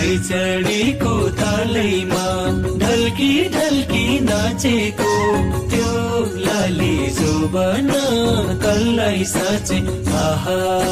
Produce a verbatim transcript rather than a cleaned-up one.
खैचडीको थालैमा ढल्की ढल्की नाचेको त्यो लाली जोबन कसलाई साँचे आहा